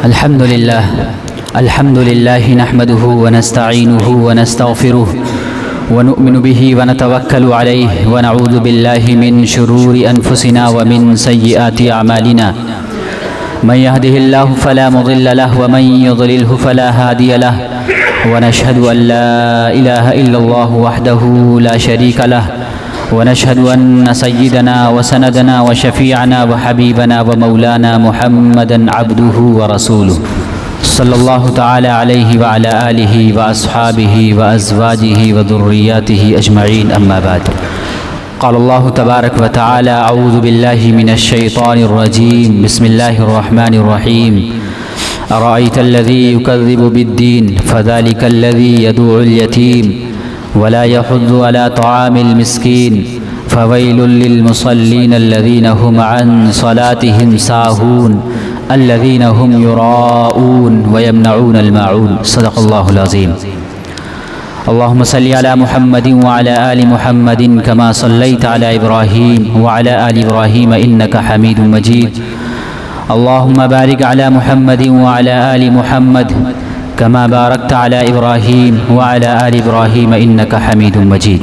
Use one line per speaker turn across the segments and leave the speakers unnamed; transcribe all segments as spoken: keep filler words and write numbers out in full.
الحمد لله الحمد لله نحمده ونستعينه ونستغفره ونؤمن به ونتوكل عليه ونعوذ بالله من شرور أنفسنا ومن سيئات أعمالنا. من يهده الله فلا مضل له ومن يضلله فلا هادي له، ونشهد أن لا إله إلا الله وحده لا شريك له، ونشهد أن سيدنا وسندنا وشفيعنا وحبيبنا ومولانا محمدا عبده ورسوله صلى الله تعالى عليه وعلى آله وأصحابه وأزواجه وذرياته أجمعين. أما بعد، قال الله تبارك وتعالى: أعوذ بالله من الشيطان الرجيم، بسم الله الرحمن الرحيم. أرأيت الذي يكذب بالدين فذلك الذي يدعو اليتيم ولا يحض على طعام المسكين فويل للمصلين الذين هم عن صلاتهم ساهون الذين هم يراءون ويمنعون الماعون. صدق الله العظيم. اللهم صل على محمد وعلى آل محمد كما صليت على إبراهيم وعلى آل إبراهيم إنك حميد مجيد. اللهم بارك على محمد وعلى آل محمد كما باركت على إبراهيم وعلى آل إبراهيم إنك حميد مجيد.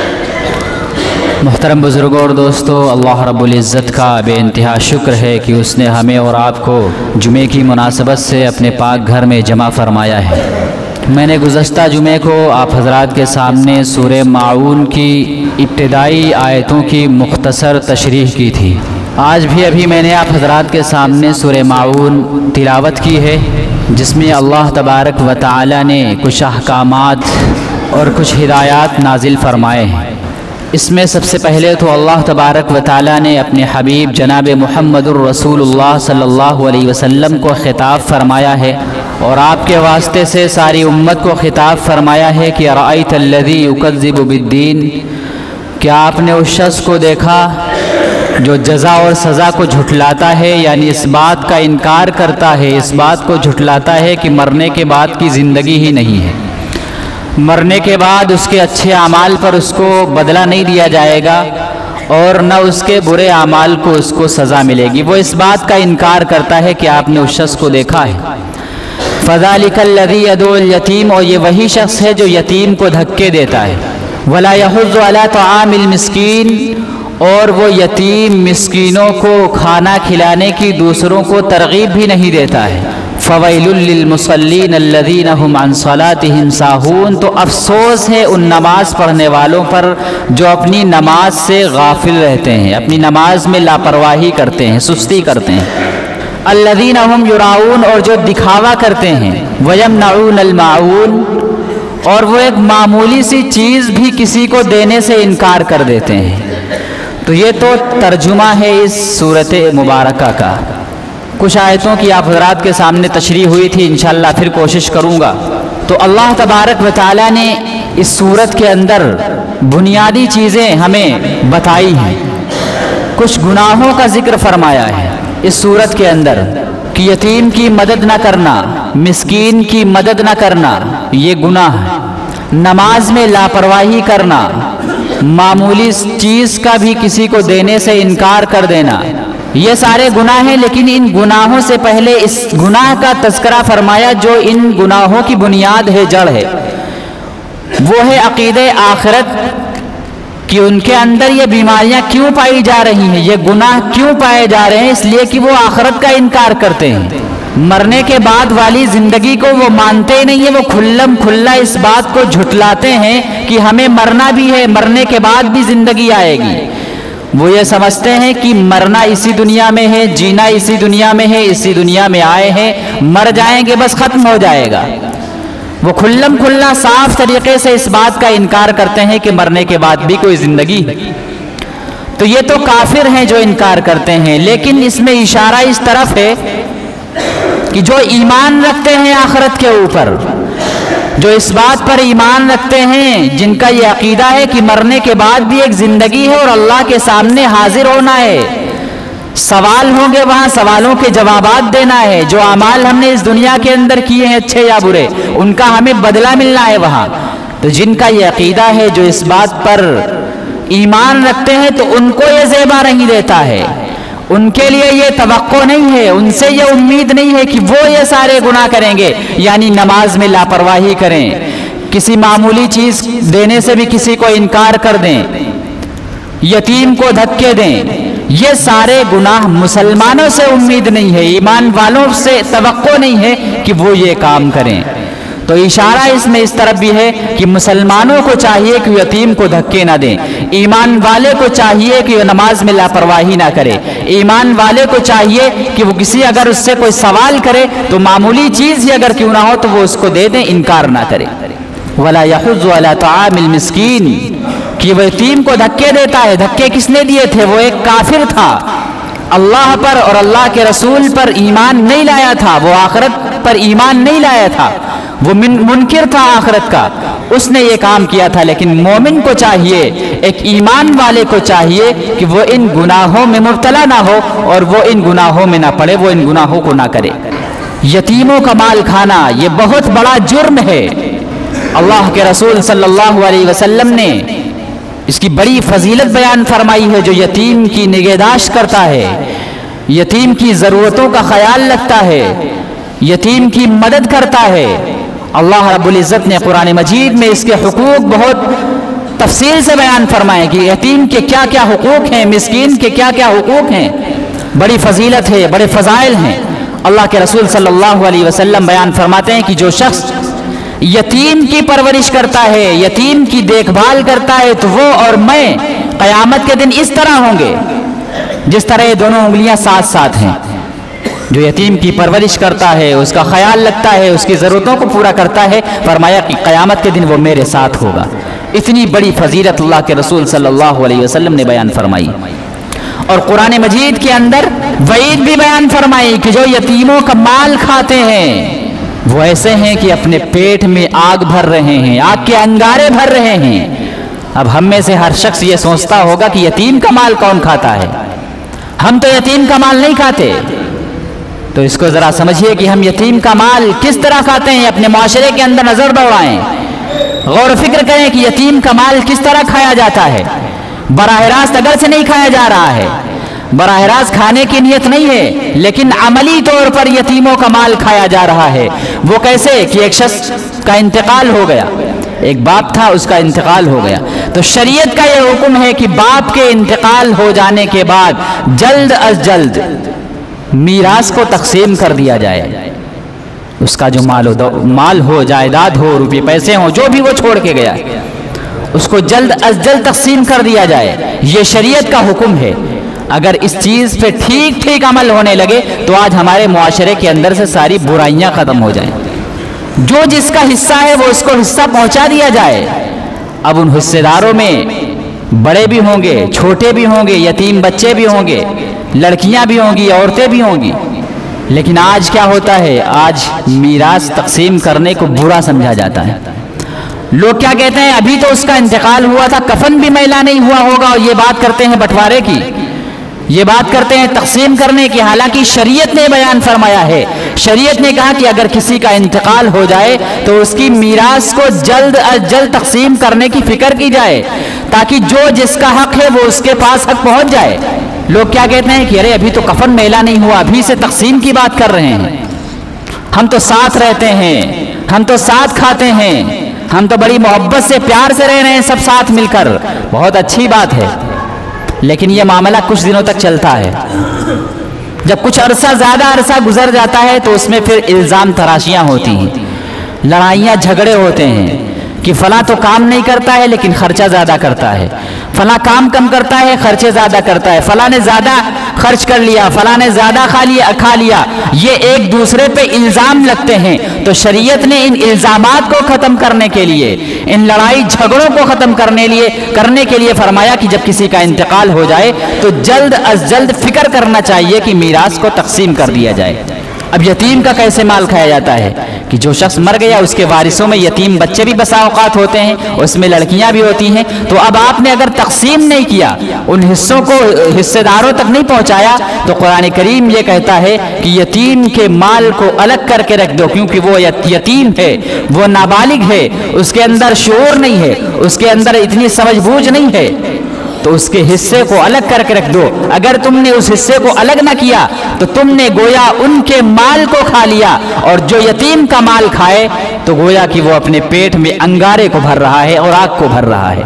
محترم بزرگوں اور دوستو، اللہ رب العزت کا بے انتہا شکر ہے کہ اس نے ہمیں اور آپ کو جمعے کی مناسبت سے اپنے پاک گھر میں جمع فرمایا ہے. میں نے گزشتہ جمعے کو آپ حضرات کے سامنے سورہ ماعون کی ابتدائی آیتوں کی مختصر تشریح کی تھی. آج بھی ابھی میں نے آپ حضرات کے سامنے سورہ ماعون تلاوت کی ہے، جس میں اللہ تبارک و تعالی نے کچھ احکامات اور کچھ ہدایات نازل فرمائے ہیں. اس میں سب سے پہلے تو اللہ تبارک و تعالی نے اپنے حبیب جناب محمد الرسول اللہ صلی اللہ علیہ وسلم کو خطاب فرمایا ہے، اور آپ کے واسطے سے ساری امت کو خطاب فرمایا ہے کہ ارأیت الذی یکذب بالدین، کیا آپ نے اس شخص کو دیکھا جو جزا اور سزا کو جھٹلاتا ہے، یعنی اس بات کا انکار کرتا ہے، اس بات کو جھٹلاتا ہے کہ مرنے کے بعد کی زندگی ہی نہیں ہے، مرنے کے بعد اس کے اچھے اعمال پر اس کو بدلہ نہیں دیا جائے گا اور نہ اس کے برے اعمال کو اس کو سزا ملے گی. وہ اس بات کا انکار کرتا ہے کہ آپ نے اس شخص کو دیکھا ہے. فذلک الذی یدعو الیتیم، اور یہ وہی شخص ہے جو یتیم کو دھکے دیتا ہے. ولا یحض علی طعام المسکین، اور وہ یتیم مسکینوں کو کھانا کھلانے کی دوسروں کو ترغیب بھی نہیں دیتا ہے. فویل للمصلین الذین هم عن صلاتهم ساہون، تو افسوس ہے ان نماز پڑھنے والوں پر جو اپنی نماز سے غافل رہتے ہیں، اپنی نماز میں لاپرواہی کرتے ہیں، سستی کرتے ہیں. الذین هم یراؤون، اور جو دکھاوا کرتے ہیں. ویمنعون الماعون، اور وہ ایک معمولی سی چیز بھی کسی کو دینے سے انکار کر دیتے ہیں. تو یہ تو ترجمہ ہے اس صورت مبارکہ کا. کچھ آیتوں کی آپ حضرات کے سامنے تشریح ہوئی تھی، انشاءاللہ پھر کوشش کروں گا. تو اللہ تبارک و تعالی نے اس صورت کے اندر بنیادی چیزیں ہمیں بتائی ہیں. کچھ گناہوں کا ذکر فرمایا ہے اس صورت کے اندر کہ یتیم کی مدد نہ کرنا، مسکین کی مدد نہ کرنا یہ گناہ ہے. نماز میں لاپرواہی کرنا، معمولی چیز کا بھی کسی کو دینے سے انکار کر دینا، یہ سارے گناہ ہیں. لیکن ان گناہوں سے پہلے اس گناہ کا تذکرہ فرمایا جو ان گناہوں کی بنیاد ہے، جڑ ہے، وہ ہے عقیدہ آخرت، کہ ان کے اندر یہ بیماریاں کیوں پائی جا رہی ہیں، یہ گناہ کیوں پائے جا رہے ہیں. اس لیے کہ وہ آخرت کا انکار کرتے ہیں، مرنے کے بعد والی زندگی کو وہ مانتے ہی نہیں ہیں. وہ کھلم کھلا اس بات کو جھٹلاتے ہیں کہ ہمیں مرنا بھی ہے، مرنے کے بعد بھی زندگی آئے گی. وہ یہ سمجھتے ہیں کہ مرنا اسی دنیا میں ہے، جینا اسی دنیا میں ہے، اسی دنیا میں آئے ہیں، مر جائیں گے بس ختم ہو جائے گا. وہ کھلم کھلا صاف طریقے سے اس بات کا انکار کرتے ہیں کہ مرنے کے بعد بھی کوئی زندگی ہے. تو یہ تو کافر ہیں جو انکار کرتے ہیں. لیکن اس میں اشارہ اس طرف ہے کہ جو ایمان رکھتے ہیں آخرت کے اوپر، جو اس بات پر ایمان رکھتے ہیں، جن کا یہ عقیدہ ہے کہ مرنے کے بعد بھی ایک زندگی ہے اور اللہ کے سامنے حاضر ہونا ہے، سوال ہوں گے، وہاں سوالوں کے جوابات دینا ہے. جو اعمال ہم نے اس دنیا کے اندر کیے ہیں اچھے یا برے، ان کا ہمیں بدلہ ملنا ہے وہاں. تو جن کا یہ عقیدہ ہے، جو اس بات پر ایمان رکھتے ہیں، تو ان کو یہ زیبا نہیں دیتا ہے، ان کے لیے یہ توقع نہیں ہے، ان سے یہ امید نہیں ہے کہ وہ یہ سارے گناہ کریں گے، یعنی نماز میں لاپرواہی کریں، کسی معمولی چیز دینے سے بھی کسی کو انکار کر دیں، یتیم کو دھکے دیں، یہ سارے گناہ مسلمانوں سے امید نہیں ہے، ایمان والوں سے توقع نہیں ہے کہ وہ یہ کام کریں۔ تو اشارہ اس میں اس طرف بھی ہے کہ مسلمانوں کو چاہیے کہ یتیم کو دھکے نہ دیں، ایمان والے کو چاہیے کہ وہ نماز میں لاپرواہی نہ کرے، ایمان والے کو چاہیے کہ وہ کسی اگر اس سے کوئی سوال کرے تو معمولی چیز ہی اگر کیوں نہ ہو تو وہ اس کو دے دیں، انکار نہ کرے۔ وَلَا يَحُضُّ عَلَى طَعَامِ الْمِسْكِينِ کہ وہ یتیم کو دھکے دیتا ہے۔ دھکے کس نے دیے تھے؟ وہ ایک کافر تھا، اللہ پر اور اللہ کے رسول پر ایمان نہیں لایا تھا، وہ آخرت پر ایمان نہیں لایا تھا، وہ منکر تھا آخرت کا، اس نے یہ کام کیا تھا۔ لیکن مومن کو چاہیے، ایک ایمان والے کو چاہیے کہ وہ ان گناہوں میں مبتلا نہ ہو اور وہ ان گناہوں میں نہ پڑے، وہ ان گناہوں کو نہ کرے۔ یتیموں کا مال کھانا یہ بہت بڑا جرم ہے۔ اللہ کے رسول صلی اللہ علیہ وسلم نے اس کی بڑی فضیلت بیان فرمائی ہے۔ جو یتیم کی نگہداشت کرتا ہے، یتیم کی ضرورتوں کا خیال رکھتا ہے، یتیم کی مدد کرتا ہے، اللہ رب العزت نے قرآن مجید میں اس کے حقوق بہت تفصیل سے بیان فرمائے کہ یتیم کے کیا کیا حقوق ہیں، مسکین کے کیا کیا حقوق ہیں، بڑی فضیلت ہے، بڑے فضائل ہیں۔ اللہ کے رسول صلی اللہ علیہ وسلم بیان فرماتے ہیں کہ جو شخص یتیم کی پرورش کرتا ہے، یتیم کی دیکھ بھال کرتا ہے، تو وہ اور میں قیامت کے دن اس طرح ہوں گے جس طرح یہ دونوں انگلیاں ساتھ ساتھ ہیں۔ جو یتیم کی پرورش کرتا ہے، اس کا خیال رکھتا ہے، اس کی ضرورتوں کو پورا کرتا ہے، فرمایا کہ قیامت کے دن وہ میرے ساتھ ہوگا۔ اتنی بڑی فضیلت اللہ کے رسول صلی اللہ علیہ وسلم نے بیان فرمائی، اور قرآن مجید کے اندر وعید بھی بیان فرمائی کہ جو یتیموں کا مال کھاتے ہیں وہ ایسے ہیں کہ اپنے پیٹ میں آگ بھر رہے ہیں، آگ کے انگارے بھر رہے ہیں۔ اب ہم میں سے ہر شخص یہ سوچتا ہوگا کہ یتیم کا مال کون کھاتا ہے؟ ہم تو یتیم کا مال نہیں کھاتے۔ تو اس کو ذرا سمجھیے کہ ہم یتیم کا مال کس طرح کھاتے ہیں، اپنے معاشرے کے اندر نظر دوڑائیں، غور و فکر کریں کہ یتیم کا مال کس طرح کھایا جاتا ہے۔ براہ راست اگر سے نہیں کھایا جا رہا ہے، براہ راست کھانے کی نیت نہیں ہے، لیکن عملی طور پر یتیموں کا مال کھایا جا رہا ہے۔ وہ کیسے کہ ایک شخص کا انتقال ہو گیا، ایک باپ تھا، اس کا انتقال ہو گیا، تو شریعت کا یہ حکم ہے کہ باپ کے انتقال ہو جانے کے بعد جلد از جلد میراث کو تقسیم کر دیا جائے۔ اس کا جو مال ہو مال ہو جائیداد ہو، روپے پیسے ہوں، جو بھی وہ چھوڑ کے گیا، اس کو جلد از جلد تقسیم کر دیا جائے۔ یہ شریعت کا حکم ہے۔ اگر اس چیز پہ ٹھیک ٹھیک عمل ہونے لگے تو آج ہمارے معاشرے کے اندر سے ساری برائیاں ختم ہو جائیں۔ جو جس کا حصہ ہے وہ اس کو حصہ پہنچا دیا جائے۔ اب ان حصے داروں میں بڑے بھی ہوں گے، چھوٹے بھی ہوں گے، یتیم بچے بھی ہوں گے، لڑکیاں بھی ہوں گی، عورتیں بھی ہوں گی۔ لیکن آج کیا ہوتا ہے؟ آج میراث تقسیم کرنے کو برا سمجھا جاتا ہے۔ لوگ کیا کہتے ہیں؟ ابھی تو اس کا انتقال ہوا تھا، کفن بھی میلا نہیں ہوا ہوگا، اور یہ بات کرتے ہیں بٹوارے کی، یہ بات کرتے ہیں تقسیم کرنے کی۔ حالانکہ شریعت نے بیان فرمایا ہے، شریعت نے کہا کہ اگر کسی کا انتقال ہو جائے تو اس کی میراث کو جلد از جلد تقسیم کرنے کی فکر کی جائے، تاکہ جو جس کا حق ہے وہ اس کے پاس حق پہنچ جائے۔ لوگ کیا کہتے ہیں کہ ارے ابھی تو کفن میلا نہیں ہوا، ابھی سے تقسیم کی بات کر رہے ہیں، ہم تو ساتھ رہتے ہیں، ہم تو ساتھ کھاتے ہیں، ہم تو بڑی محبت سے پیار سے رہ رہے ہیں سب ساتھ مل کر۔ بہت اچھی بات ہے، لیکن یہ معاملہ کچھ دنوں تک چلتا ہے۔ جب کچھ عرصہ زیادہ عرصہ گزر جاتا ہے تو اس میں پھر الزام تراشیاں ہوتی ہیں، لڑائیاں جھگڑے ہوتے ہیں کہ فلاں تو کام نہیں کرتا ہے لیکن خرچہ زیادہ کرتا ہے، فلاں کام کم کرتا ہے خرچے زیادہ کرتا ہے، فلاں نے زیادہ خرچ کر لیا، فلاں نے زیادہ کھا لیا کھا لیا یہ ایک دوسرے پہ الزام لگتے ہیں۔ تو شریعت نے ان الزامات کو ختم کرنے کے لیے، ان لڑائی جھگڑوں کو ختم کرنے لیے کرنے کے لیے فرمایا کہ جب کسی کا انتقال ہو جائے تو جلد از جلد فکر کرنا چاہیے کہ میراث کو تقسیم کر دیا جائے۔ اب یتیم کا کیسے مال کھایا جاتا ہے کہ جو شخص مر گیا اس کے وارثوں میں یتیم بچے بھی بسا اوقات ہوتے ہیں، اس میں لڑکیاں بھی ہوتی ہیں۔ تو اب آپ نے اگر تقسیم نہیں کیا، ان حصوں کو حصے داروں تک نہیں پہنچایا، تو قرآن کریم یہ کہتا ہے کہ یتیم کے مال کو الگ کر کے رکھ دو، کیونکہ وہ یتیم ہے، وہ نابالغ ہے، اس کے اندر شعور نہیں ہے، اس کے اندر اتنی سمجھ بوجھ نہیں ہے، تو اس کے حصے کو الگ کر کے رکھ دو. اگر تم نے اس حصے کو الگ نہ کیا تو تم نے گویا ان کے مال کو کھا لیا, اور جو یتیم کا مال کھائے تو گویا کہ وہ اپنے پیٹ میں انگارے کو بھر رہا ہے اور آگ کو بھر رہا ہے.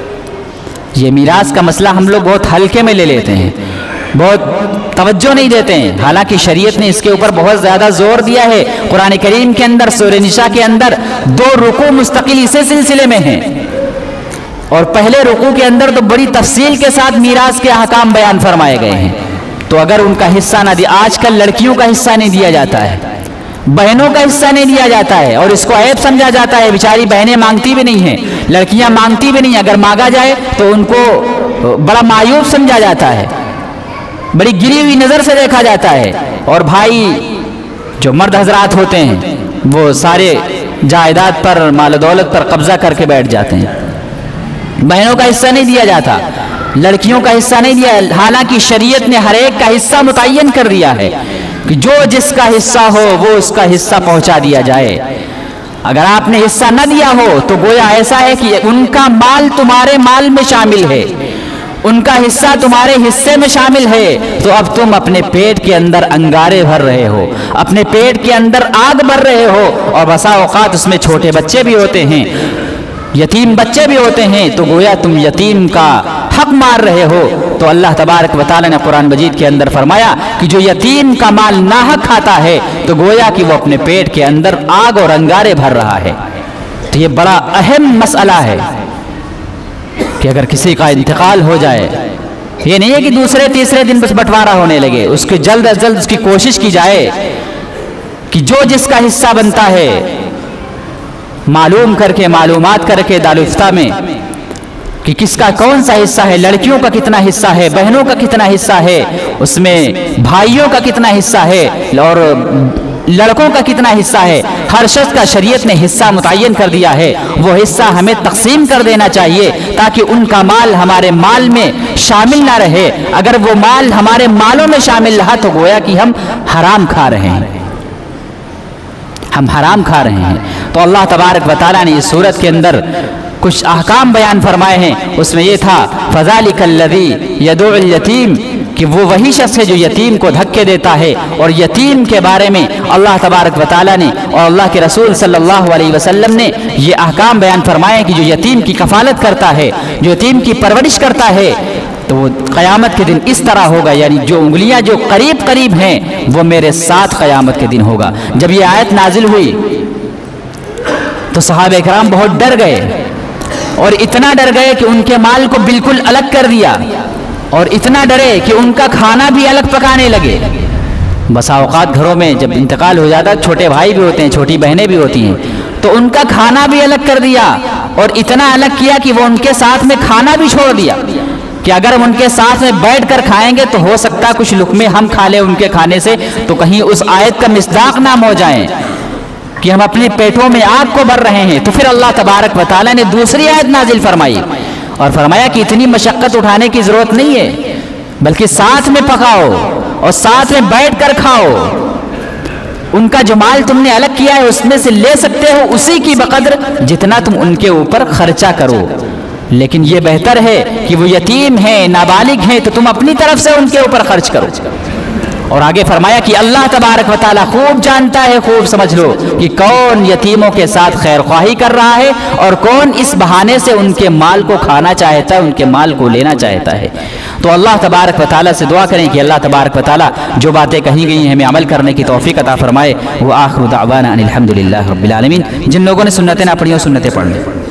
یہ میراث کا مسئلہ ہم لوگ بہت ہلکے میں لے لیتے ہیں, بہت توجہ نہیں دیتے ہیں, حالانکہ شریعت نے اس کے اوپر بہت زیادہ زور دیا ہے. قرآن کریم کے اندر سورہ نساء کے اندر دو رکوع مستقل اسی سلسلے میں ہیں, اور پہلے رکوع کے اندر تو بڑی تفصیل کے ساتھ میراث کے احکام بیان فرمائے گئے ہیں. تو اگر ان کا حصہ نہ دیا, آج کل لڑکیوں کا حصہ نہیں دیا جاتا ہے, بہنوں کا حصہ نہیں دیا جاتا ہے, اور اس کو عیب سمجھا جاتا ہے. بیچاری بہنیں مانگتی بھی نہیں ہیں, لڑکیاں مانگتی بھی نہیں, اگر مانگا جائے تو ان کو بڑا معیوب سمجھا جاتا ہے, بڑی گری ہوئی نظر سے دیکھا جاتا ہے. اور بھائی جو مرد حضرات ہوتے ہیں وہ سارے جائیداد پر, مال و دولت پر قبضہ کر کے بیٹھ جاتے ہیں. بہنوں کا حصہ نہیں دیا جاتا, لڑکیوں کا حصہ نہیں دیا, حالانکہ شریعت نے ہر ایک کا حصہ متعین کر دیا ہے کہ جو جس کا حصہ ہو وہ اس کا حصہ پہنچا دیا جائے. اگر آپ نے حصہ نہ دیا ہو تو گویا ایسا ہے کہ ان کا مال تمہارے مال میں شامل ہے, ان کا حصہ تمہارے حصے میں شامل ہے, تو اب تم اپنے پیٹ کے اندر انگارے بھر رہے ہو, اپنے پیٹ کے اندر آگ بھر رہے ہو. اور بسا اوقات اس میں چھوٹے بچے بھی ہوتے ہیں, یتیم بچے بھی ہوتے ہیں, تو گویا تم یتیم کا حق مار رہے ہو. تو اللہ تبارک و تعالی نے قرآن مجید کے اندر فرمایا کہ جو یتیم کا مال ناحق کھاتا ہے تو گویا کہ وہ اپنے پیٹ کے اندر آگ اور انگارے بھر رہا ہے. تو یہ بڑا اہم مسئلہ ہے کہ اگر کسی کا انتقال ہو جائے, یہ نہیں ہے کہ دوسرے تیسرے دن بس بٹوارا ہونے لگے, اس کے جلد از جلد اس کی کوشش کی جائے کہ جو جس کا حصہ بنتا ہے معلوم کر کے, معلومات کر کے دارالفتہ میں کہ کس کا کون سا حصہ ہے, لڑکیوں کا کتنا حصہ ہے, بہنوں کا کتنا حصہ ہے, اس میں بھائیوں کا کتنا حصہ ہے اور لڑکوں کا کتنا حصہ ہے. ہر شخص کا شریعت نے حصہ متعین کر دیا ہے, وہ حصہ ہمیں تقسیم کر دینا چاہیے تاکہ ان کا مال ہمارے مال میں شامل نہ رہے. اگر وہ مال ہمارے مالوں میں شامل رہا تو گویا کہ ہم حرام کھا رہے ہیں, ہم حرام کھا رہے ہیں. تو اللہ تبارک و تعالیٰ نے اس صورت کے اندر کچھ احکام بیان فرمائے ہیں. اس میں یہ تھا فَذَلِكَ الَّذِي يَدُعُ الْيَتِيمَ, کہ وہ وہی شخص ہے جو یتیم کو دھکے دیتا ہے. اور یتیم کے بارے میں اللہ تبارک و تعالیٰ نے اور اللہ کے رسول صلی اللہ علیہ وسلم نے یہ احکام بیان فرمائے کہ جو یتیم کی کفالت کرتا ہے, جو یتیم کی پرورش کرتا ہے, تو وہ قیامت کے دن اس طرح ہوگا, یعنی جو انگلیاں جو قریب قریب ہیں وہ میرے ساتھ قیامت کے دن ہوگا. جب یہ آیت نازل ہوئی تو صحابہ کرام بہت ڈر گئے, اور اتنا ڈر گئے کہ ان کے مال کو بالکل الگ کر دیا, اور اتنا ڈرے کہ ان کا کھانا بھی الگ پکانے لگے. بسا اوقات گھروں میں جب انتقال ہو جاتا ہے, چھوٹے بھائی بھی ہوتے ہیں, چھوٹی بہنیں بھی ہوتی ہیں, تو ان کا کھانا بھی الگ کر دیا, اور اتنا الگ کیا کہ وہ ان کے ساتھ میں کھانا بھی چھوڑ دیا کہ اگر ہم ان کے ساتھ میں بیٹھ کر کھائیں گے تو ہو سکتا ہے کچھ لقمے ہم کھا لیں ان کے کھانے سے, تو کہیں اس آیت کا مصداق نام ہو جائیں کہ ہم اپنے پیٹوں میں آگ کو بھر رہے ہیں. تو پھر اللہ تبارک و تعالیٰ نے دوسری آیت نازل فرمائی اور فرمایا کہ اتنی مشقت اٹھانے کی ضرورت نہیں ہے, بلکہ ساتھ میں پکاؤ اور ساتھ میں بیٹھ کر کھاؤ. ان کا جو مال تم نے الگ کیا ہے اس میں سے لے سکتے ہو اسی کی بقدر جتنا تم ان کے اوپر خرچہ کرو, لیکن یہ بہتر ہے کہ وہ یتیم ہیں, نابالغ ہیں, تو تم اپنی طرف سے ان کے اوپر خرچ کرو. اور آگے فرمایا کہ اللہ تبارک و تعالیٰ خوب جانتا ہے, خوب سمجھ لو کہ کون یتیموں کے ساتھ خیر خواہی کر رہا ہے اور کون اس بہانے سے ان کے مال کو کھانا چاہتا ہے, ان کے مال کو لینا چاہتا ہے. تو اللہ تبارک و تعالیٰ سے دعا کریں کہ اللہ تبارک و تعالیٰ جو باتیں کہی گئی ہیں ہمیں عمل کرنے کی توفیق عطا فرمائے. وہ آخر دعوانا ان الحمد للہ رب العالمین. جن لوگوں نے سنتیں نہ پڑھی ہوں سنتیں پڑھ لیں.